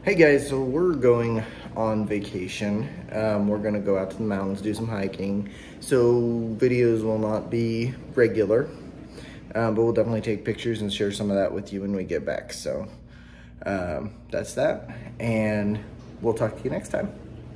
Hey guys, so we're going on vacation. We're gonna go out to the mountains, do some hiking. So videos will not be regular, but we'll definitely take pictures and share some of that with you when we get back. So that's that, and we'll talk to you next time.